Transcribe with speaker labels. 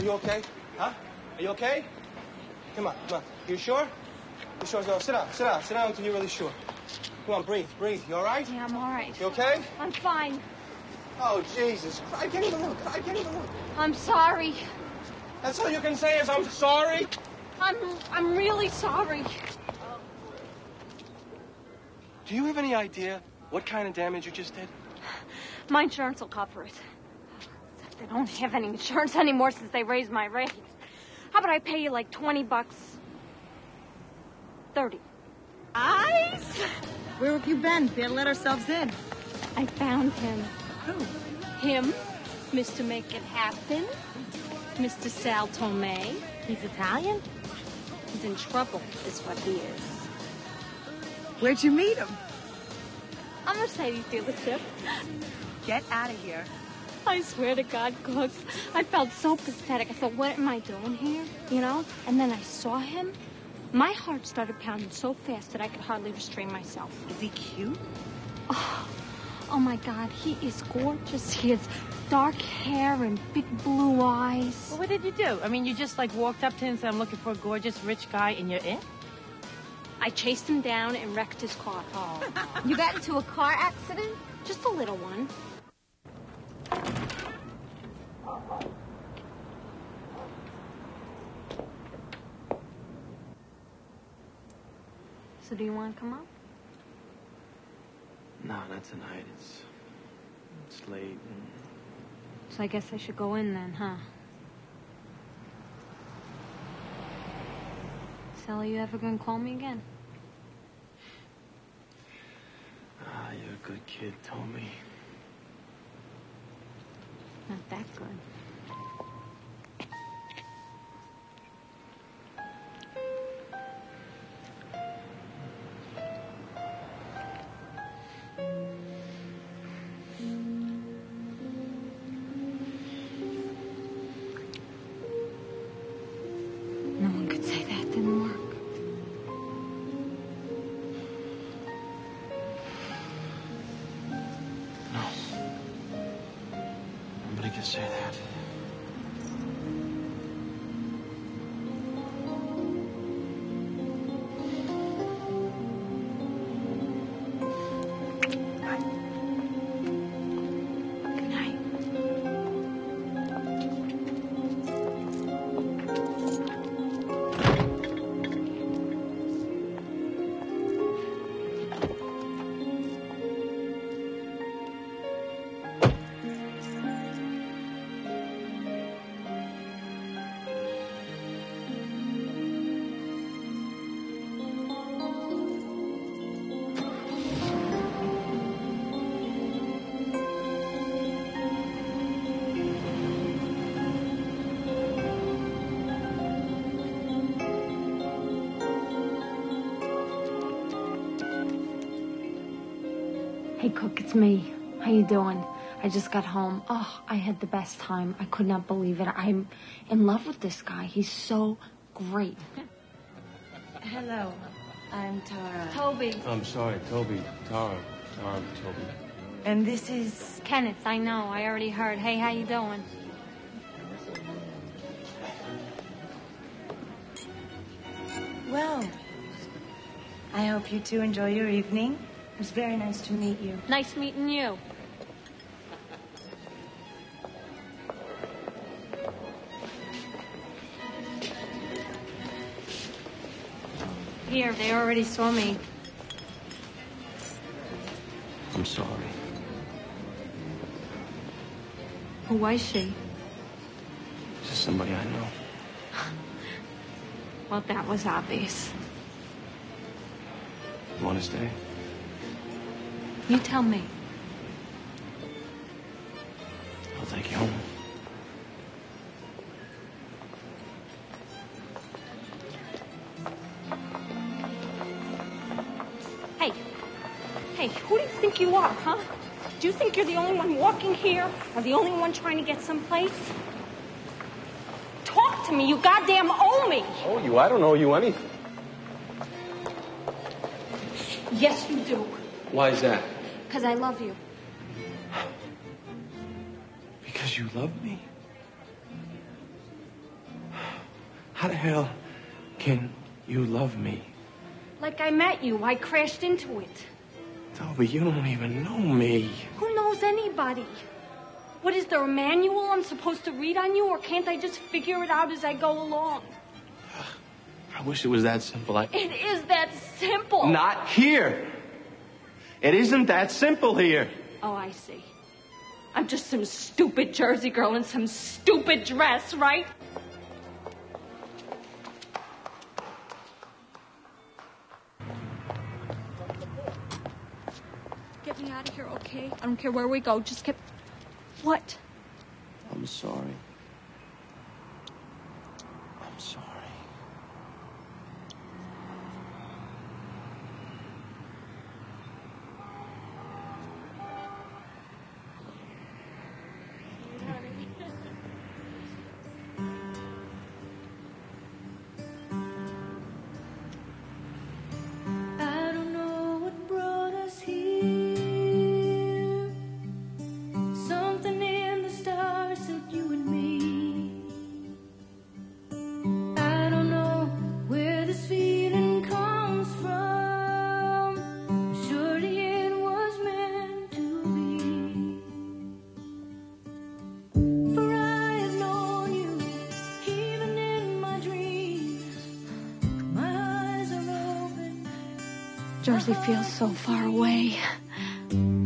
Speaker 1: you okay? Huh? Are you okay? Come on, come on. You sure? You sure? No, sit down until you're really sure. Come on, breathe. You all right?
Speaker 2: Yeah, I'm all right.
Speaker 1: You okay?
Speaker 2: I'm fine.
Speaker 1: Oh, Jesus. I can't even look.
Speaker 2: I'm sorry.
Speaker 1: That's all you can say is I'm sorry?
Speaker 2: I'm really sorry.
Speaker 1: Do you have any idea what kind of damage you just did?
Speaker 2: My insurance will cover it. Except they don't have any insurance anymore since they raised my rates. How about I pay you like $20? 30.
Speaker 3: Eyes? Where have you been? Better let ourselves in.
Speaker 2: I found him.
Speaker 3: Who?
Speaker 2: Him, Mr. Make It Happen, Mr. Sal Tomei.
Speaker 3: He's Italian?
Speaker 2: He's in trouble, is what he is.
Speaker 3: Where'd you meet him?
Speaker 2: A Mercedes dealership.
Speaker 3: Get out of here.
Speaker 2: I swear to God, Cook, I felt so pathetic. I thought, what am I doing here? You know? And then I saw him. My heart started pounding so fast that I could hardly restrain myself.
Speaker 3: Is he cute?
Speaker 2: Oh my God, he is gorgeous. He has dark hair and big blue eyes.
Speaker 3: Well, what did you do? I mean, you just, like, walked up to him and said, I'm looking for a gorgeous, rich guy, and you're in?
Speaker 2: I chased him down and wrecked his car.
Speaker 3: Oh.
Speaker 2: You got into a car accident? Just a little one. So do you want to come up?
Speaker 1: No, not tonight. It's late.
Speaker 2: So I guess I should go in then, huh? Sally, you ever gonna call me again?
Speaker 1: You're a good kid, Tommy.
Speaker 2: Not that good. No one could say that didn't work.
Speaker 1: No. Nobody can say that.
Speaker 2: Good night. Hey, Cook, it's me. How you doing? I just got home. Oh, I had the best time. I could not believe it. I'm in love with this guy. He's so great.
Speaker 3: Hello, I'm Tara.
Speaker 2: Toby.
Speaker 1: I'm sorry, Toby. Tara, Toby.
Speaker 3: And this is...
Speaker 2: Kenneth, I know. I already heard. Hey, how you doing?
Speaker 3: Well, I hope you two enjoy your evening. It was very nice to meet you.
Speaker 2: Nice meeting you. Here, they already saw me.
Speaker 1: I'm sorry.
Speaker 2: Who was she?
Speaker 1: Just somebody I know.
Speaker 2: Well, that was obvious.
Speaker 1: You want to stay?
Speaker 2: You tell me.
Speaker 1: I'll take you home.
Speaker 2: Hey, who do you think you are, huh? Do you think you're the only one walking here? Or the only one trying to get someplace? Talk to me, you goddamn owe me!
Speaker 1: Oh, you? I don't owe you anything.
Speaker 2: Yes, you do.
Speaker 1: Why is that?
Speaker 2: Because I love you.
Speaker 1: Because you love me? How the hell can you love me?
Speaker 2: Like I met you, I crashed into it.
Speaker 1: Toby, you don't even know me.
Speaker 2: Who knows anybody? What, is there a manual I'm supposed to read on you, or can't I just figure it out as I go along?
Speaker 1: I wish it was that simple.
Speaker 2: It is that simple.
Speaker 1: Not here. It isn't that simple here.
Speaker 2: Oh, I see. I'm just some stupid Jersey girl in some stupid dress, right? Get me out of here, okay? I don't care where we go. Just get... What?
Speaker 1: I'm sorry. I'm sorry.
Speaker 3: I don't know what brought us here. Something in the stars said you and me. I don't know where this feeling comes from. Surely it was meant to be. For I have known you, even in my dreams. My eyes are open.
Speaker 2: Jersey feels so far away.